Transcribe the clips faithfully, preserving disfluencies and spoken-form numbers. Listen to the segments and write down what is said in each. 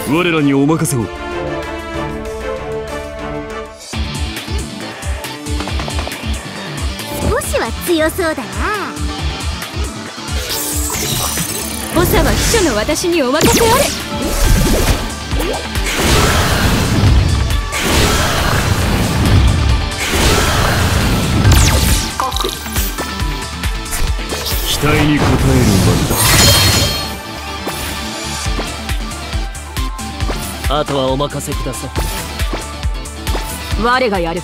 我らにお任せを。 少しは強そうだな。 長は秘書の私にお任せあれ。 期待に応える番だ。あとはお任せください。 我がやる。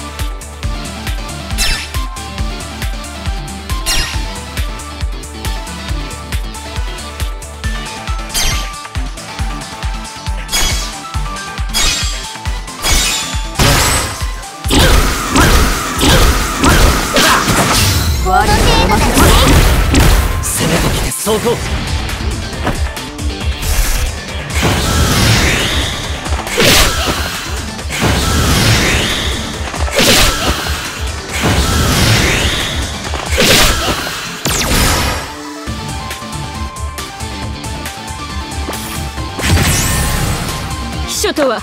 攻めてきて相当。 秘書とは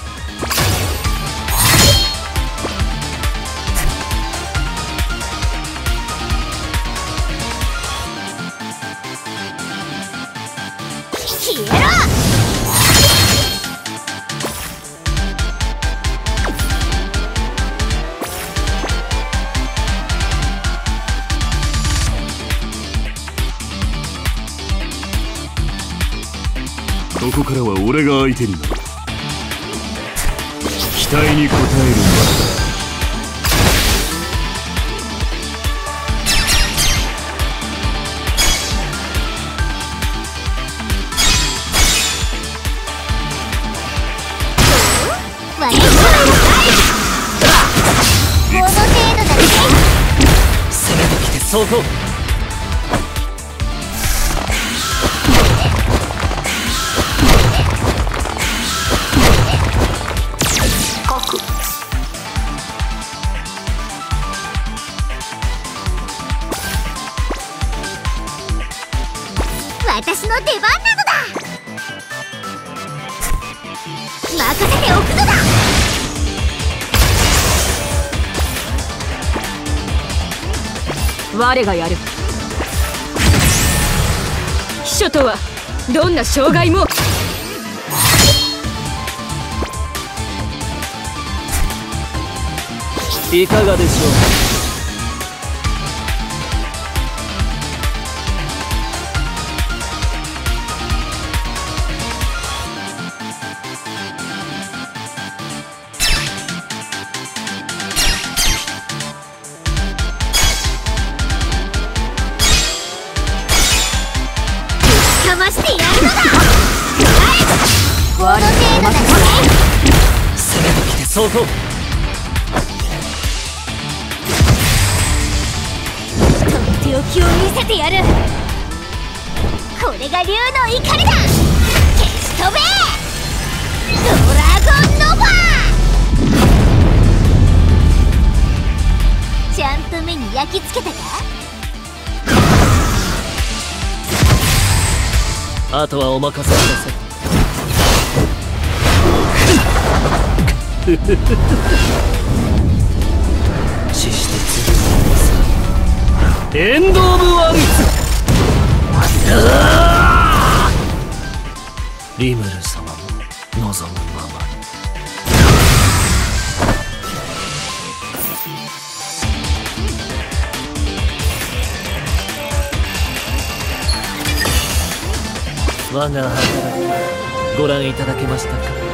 消えろ。 ここからは俺が相手になる。期待に応えるまでだ。 この程度だけ。 攻めてきて相当。 私の出番なのだ。任せておくのだ。 我がやる。秘書とはどんな障害も。 いかがでしょう。 かましてやるのだ。この程度だけ。 攻めてきて相当。 とっておきを見せてやる。これが竜の怒りだ。消し飛べドラゴンノバー。ちゃんと目に焼き付けたか。 あとはお任せください。死して次のエンド・オブ・ワンツ。リムル様も望むままに。我が働きご覧いただけましたか。